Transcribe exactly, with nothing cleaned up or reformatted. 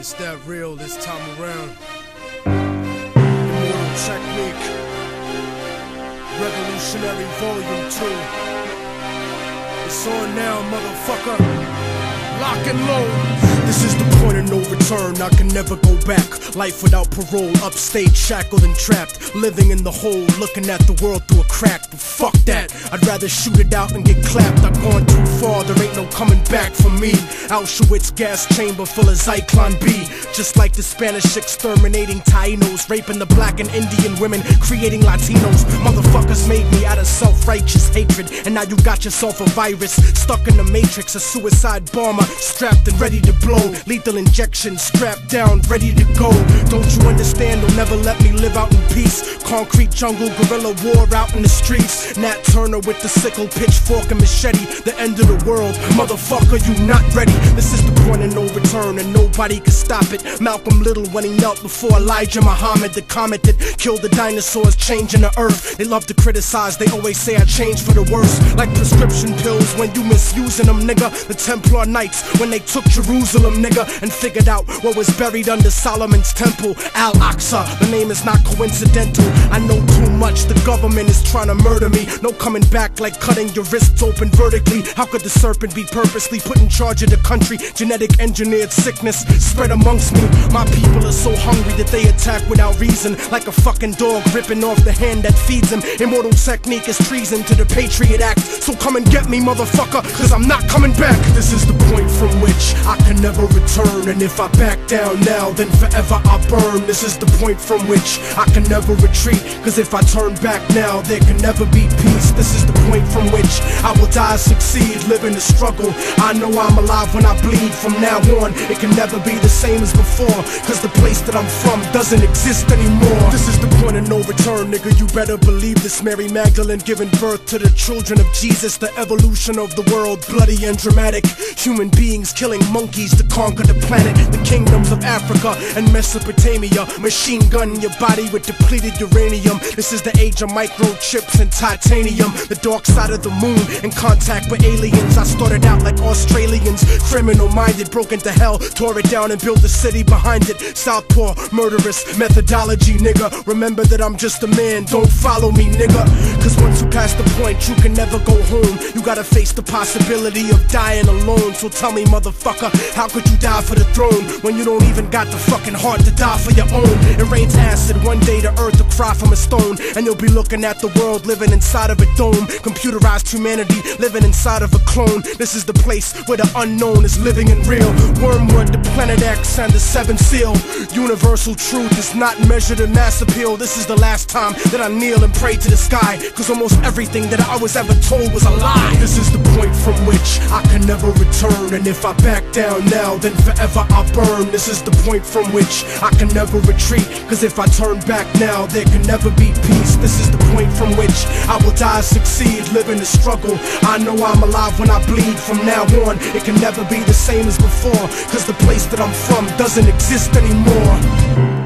It's that real this time around. Immortal Technique, Revolutionary Volume two. It's on now, motherfucker. Lock and load. This is the point of no return, I can never go back. Life without parole, upstate, shackled and trapped. Living in the hole, looking at the world through a crack. But fuck that, I'd rather shoot it out and get clapped. I've gone too far, there ain't no coming back for me. Auschwitz gas chamber full of Zyklon B. Just like the Spanish exterminating Tainos, raping the black and Indian women, creating Latinos. Motherfuckers made me out of self-righteous hatred, and now you got yourself a virus, stuck in the matrix, a suicide bomber, strapped and ready to blow. Lethal injection, strapped down, ready to go. Don't you understand? They'll never let me live out in peace. Concrete jungle, guerrilla war out in the streets. Nat Turner with the sickle, pitchfork and machete. The end of the world, motherfucker, you not ready. This is the point of no return, and nobody can stop it. Malcolm Little when he knelt before Elijah Muhammad, the comet that killed the dinosaurs, changing the earth. They love to criticize, they always say I changed for the worse. Like prescription pills when you misusing them, nigga. The Templar Knights when they took Jerusalem, nigga, and figured out what was buried under Solomon's temple, Al-Aqsa. The name is not coincidental. I know too much, the government is trying to murder me. No coming back like cutting your wrists open vertically. How could the serpent be purposely put in charge of the country? Genetic engineered sickness spread amongst me. My people are so hungry that they attack without reason, like a fucking dog ripping off the hand that feeds them. Immortal Technique is treason to the Patriot Act. So come and get me, motherfucker, cause I'm not coming back. This is the point from which I can never return, and if I back down now, then forever I burn. This is the point from which I can never retreat, cause if I turn back now, there can never be peace. This is the point from which I will die, succeed, live in the struggle. I know I'm alive when I bleed. From now on, it can never be the same as before, cause the place that I'm from doesn't exist anymore. This is the point of no return, nigga, you better believe this. Mary Magdalene giving birth to the children of Jesus. The evolution of the world, bloody and dramatic. Human beings killing monkeys to conquer the planet. The kingdoms of Africa and Mesopotamia. Machine gun your body with depleted uranium. This is the age of microchips and titanium. The dark side of the moon, in contact with aliens. I started out like Australians, criminal minded, broke into hell, tore it down and built a city behind it. Southpaw, murderous methodology, nigga. Remember that I'm just a man, don't follow me, nigga. Cause once you pass the point, you can never go home. You gotta face the possibility of dying alone. So tell me, motherfucker, how could you die for the throne when you don't even got the fucking heart to die for your own? It rains acid, one day the earth will cry from a stone, and you'll be looking at the world living inside of a dome. Computerized humanity living inside of a clone. This is the place where the unknown is living and real. Wormwood, the Planet X, and the Seventh Seal. Universal truth is not measured in mass appeal. This is the last time that I kneel and pray to the sky, cause almost everything that I was ever told was a lie. This is the point from which I can never return, and if I back down now, then forever I burn. This is the point from which I can never retreat, cause if I turn back now, there can never be peace. This is the point from which I will die, succeed, live in the struggle. I know I'm alive when I bleed. From now on, it can never be the same as before, cause the place that I'm from doesn't exist anymore.